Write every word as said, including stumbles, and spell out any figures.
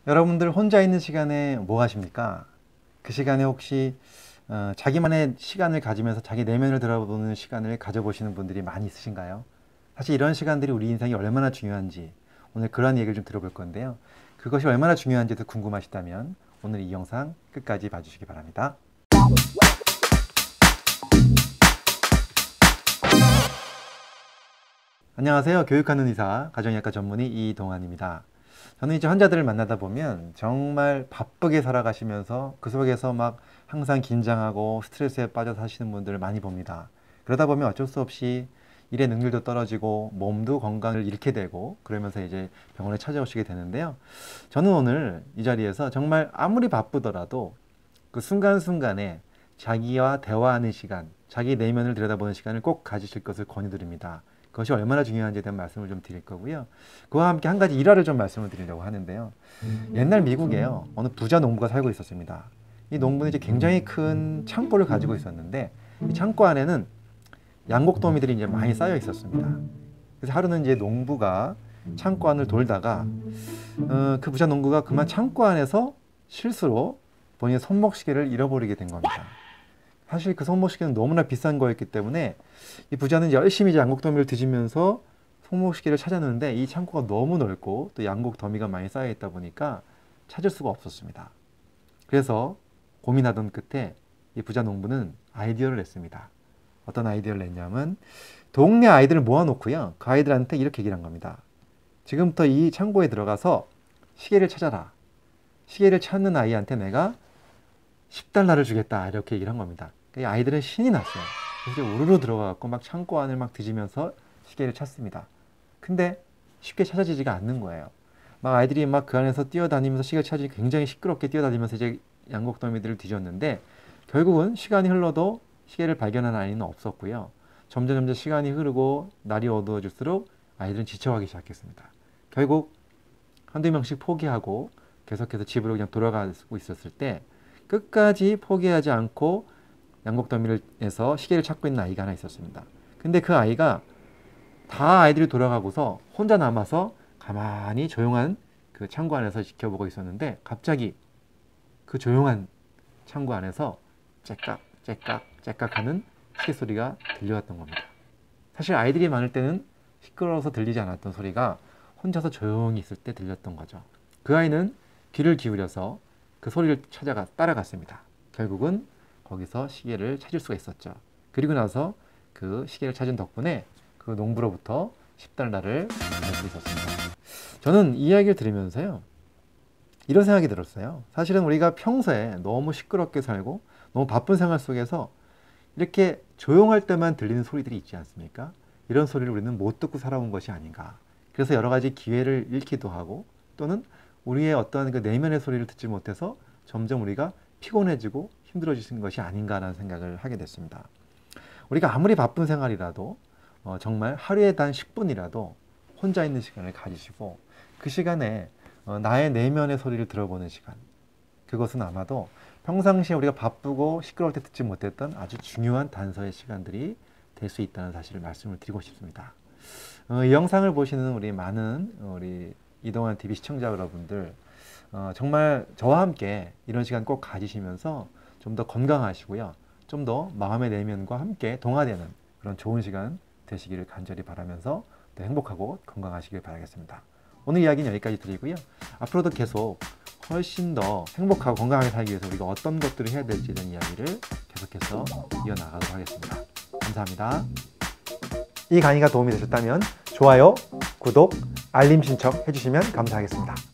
여러분들 혼자 있는 시간에 뭐 하십니까? 그 시간에 혹시 어, 자기만의 시간을 가지면서 자기 내면을 들어보는 시간을 가져보시는 분들이 많이 있으신가요? 사실 이런 시간들이 우리 인생이 얼마나 중요한지 오늘 그런 얘기를 좀 들어볼 건데요. 그것이 얼마나 중요한지도 궁금하시다면 오늘 이 영상 끝까지 봐주시기 바랍니다. 안녕하세요. 교육하는 의사, 가정의학과 전문의 이동환입니다. 저는 이제 환자들을 만나다 보면 정말 바쁘게 살아가시면서 그 속에서 막 항상 긴장하고 스트레스에 빠져 사시는 분들을 많이 봅니다. 그러다 보면 어쩔 수 없이 일의 능률도 떨어지고 몸도 건강을 잃게 되고 그러면서 이제 병원에 찾아오시게 되는데요. 저는 오늘 이 자리에서 정말 아무리 바쁘더라도 그 순간순간에 자기와 대화하는 시간, 자기 내면을 들여다보는 시간을 꼭 가지실 것을 권유드립니다. 그것이 얼마나 중요한지에 대한 말씀을 좀 드릴 거고요. 그와 함께 한 가지 일화를 좀 말씀을 드리려고 하는데요. 옛날 미국에요, 어느 부자 농부가 살고 있었습니다. 이 농부는 이제 굉장히 큰 창고를 가지고 있었는데 이 창고 안에는 양곡더미들이 이제 많이 쌓여 있었습니다. 그래서 하루는 이제 농부가 창고 안을 돌다가 어, 그 부자 농부가 그만 창고 안에서 실수로 본인의 손목시계를 잃어버리게 된 겁니다. 사실 그 손목시계는 너무나 비싼 거였기 때문에 이 부자는 열심히 이제 양곡 더미를 뒤지면서 손목시계를 찾았는데 이 창고가 너무 넓고 또 양곡 더미가 많이 쌓여 있다 보니까 찾을 수가 없었습니다. 그래서 고민하던 끝에 이 부자 농부는 아이디어를 냈습니다. 어떤 아이디어를 냈냐면 동네 아이들을 모아놓고요, 그 아이들한테 이렇게 얘기를 한 겁니다. 지금부터 이 창고에 들어가서 시계를 찾아라. 시계를 찾는 아이한테 내가 십 달러를 주겠다, 이렇게 얘기를 한 겁니다. 아이들은 신이 났어요. 그래서 우르르 들어가갖고 막 창고 안을 막 뒤지면서 시계를 찾습니다. 근데 쉽게 찾아지지가 않는 거예요. 막 아이들이 막 그 안에서 뛰어다니면서 시계를 찾으니 굉장히 시끄럽게 뛰어다니면서 이제 양곡 더미들을 뒤졌는데 결국은 시간이 흘러도 시계를 발견한 아이는 없었고요. 점점 점점 시간이 흐르고 날이 어두워질수록 아이들은 지쳐가기 시작했습니다. 결국 한두 명씩 포기하고 계속해서 집으로 그냥 돌아가고 있었을 때 끝까지 포기하지 않고 양곡 더미에서 시계를 찾고 있는 아이가 하나 있었습니다. 근데 그 아이가 다 아이들이 돌아가고서 혼자 남아서 가만히 조용한 그 창고 안에서 지켜보고 있었는데 갑자기 그 조용한 창고 안에서 째깍 째깍 째깍 하는 시계 소리가 들려왔던 겁니다. 사실 아이들이 많을 때는 시끄러워서 들리지 않았던 소리가 혼자서 조용히 있을 때 들렸던 거죠. 그 아이는 귀를 기울여서 그 소리를 찾아가 따라갔습니다. 결국은 거기서 시계를 찾을 수가 있었죠. 그리고 나서 그 시계를 찾은 덕분에 그 농부로부터 십 달러를 받을 수 있었습니다. 저는 이 이야기를 들으면서요, 이런 생각이 들었어요. 사실은 우리가 평소에 너무 시끄럽게 살고 너무 바쁜 생활 속에서 이렇게 조용할 때만 들리는 소리들이 있지 않습니까? 이런 소리를 우리는 못 듣고 살아온 것이 아닌가. 그래서 여러 가지 기회를 잃기도 하고 또는 우리의 어떤 그 내면의 소리를 듣지 못해서 점점 우리가 피곤해지고 힘들어지는 것이 아닌가라는 생각을 하게 됐습니다. 우리가 아무리 바쁜 생활이라도 어, 정말 하루에 단 십 분이라도 혼자 있는 시간을 가지시고 그 시간에 어, 나의 내면의 소리를 들어보는 시간, 그것은 아마도 평상시에 우리가 바쁘고 시끄러울 때 듣지 못했던 아주 중요한 단서의 시간들이 될 수 있다는 사실을 말씀을 드리고 싶습니다. 어, 이 영상을 보시는 우리 많은 우리 이동환 티비 시청자 여러분들, 어, 정말 저와 함께 이런 시간 꼭 가지시면서 좀 더 건강하시고요, 좀 더 마음의 내면과 함께 동화되는 그런 좋은 시간 되시기를 간절히 바라면서 더 행복하고 건강하시길 바라겠습니다. 오늘 이야기는 여기까지 드리고요, 앞으로도 계속 훨씬 더 행복하고 건강하게 살기 위해서 우리가 어떤 것들을 해야 될지에 대한 이야기를 계속해서 이어나가도록 하겠습니다. 감사합니다. 이 강의가 도움이 되셨다면 좋아요, 구독, 알림 신청 해주시면 감사하겠습니다.